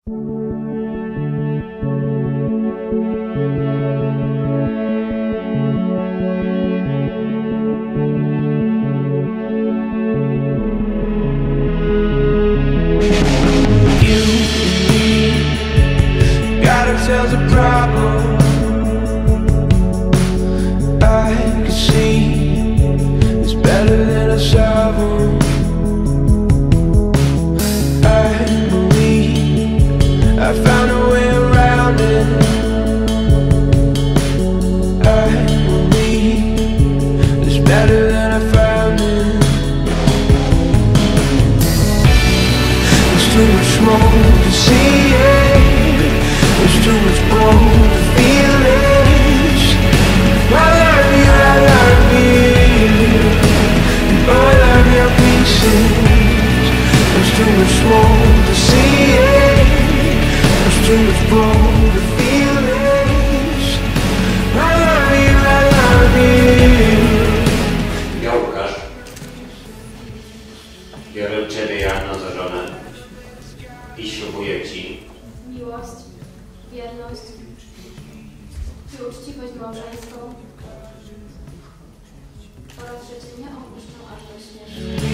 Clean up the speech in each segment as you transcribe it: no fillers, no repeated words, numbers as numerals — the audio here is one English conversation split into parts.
There's a problem I can see. It's better than a shovel. I believe I found a way around it. I believe it's better than I found it. There's too much smoke to see it. There's too much blood to feel it. I love you, I love you. Oh, I love your pieces. There's too much smoke to see it. There's too much blood to feel it. I love you, I love you. Ja, Łukasz, biorę Ciebie, Joanno, za żonę i ślubuję Ci miłość, wierność i uczciwość małżeńską oraz, że Cię nie opuszczą aż do śmierci.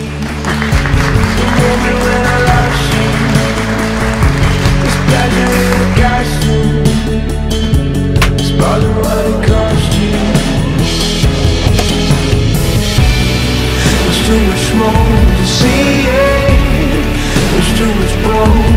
Too much smoke to see it. There's too much blood.